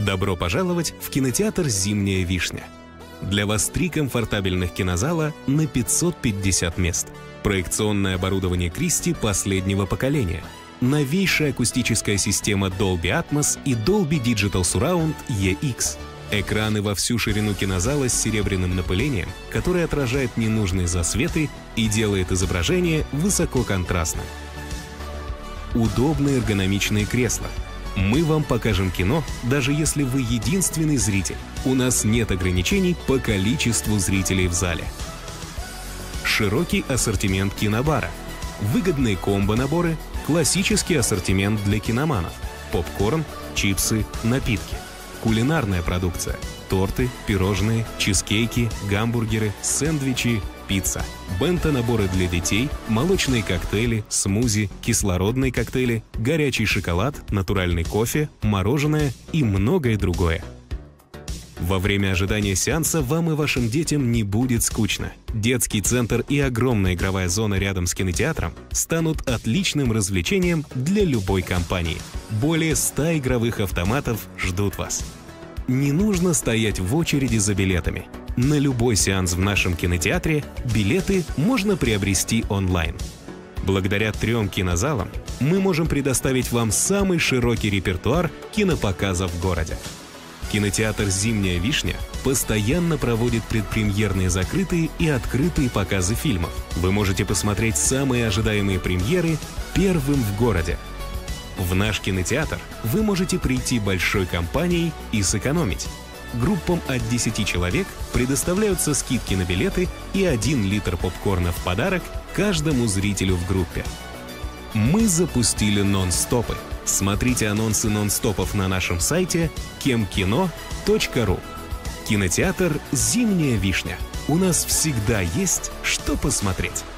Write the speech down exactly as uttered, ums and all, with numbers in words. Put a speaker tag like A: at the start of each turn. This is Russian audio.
A: Добро пожаловать в кинотеатр «Зимняя вишня». Для вас три комфортабельных кинозала на пятьсот пятьдесят мест. Проекционное оборудование Кристи последнего поколения. Новейшая акустическая система Dolby Atmos и Dolby Digital Surround и икс. Экраны во всю ширину кинозала с серебряным напылением, которое отражает ненужные засветы и делает изображение высококонтрастным. Удобные эргономичные кресла. Мы вам покажем кино, даже если вы единственный зритель. У нас нет ограничений по количеству зрителей в зале. Широкий ассортимент кинобара. Выгодные комбо-наборы, классический ассортимент для киноманов. Попкорн, чипсы, напитки. Кулинарная продукция. Торты, пирожные, чизкейки, гамбургеры, сэндвичи, пицца. Бенто-наборы для детей, молочные коктейли, смузи, кислородные коктейли, горячий шоколад, натуральный кофе, мороженое и многое другое. Во время ожидания сеанса вам и вашим детям не будет скучно. Детский центр и огромная игровая зона рядом с кинотеатром станут отличным развлечением для любой компании. Более ста игровых автоматов ждут вас. Не нужно стоять в очереди за билетами. На любой сеанс в нашем кинотеатре билеты можно приобрести онлайн. Благодаря трем кинозалам мы можем предоставить вам самый широкий репертуар кинопоказов в городе. Кинотеатр «Зимняя вишня» постоянно проводит предпремьерные закрытые и открытые показы фильмов. Вы можете посмотреть самые ожидаемые премьеры первым в городе. В наш кинотеатр вы можете прийти большой компанией и сэкономить. Группам от десяти человек предоставляются скидки на билеты и один литр попкорна в подарок каждому зрителю в группе. Мы запустили нон-стопы. Смотрите анонсы нон-стопов на нашем сайте кемкино точка ру. Кинотеатр «Зимняя вишня». У нас всегда есть что посмотреть.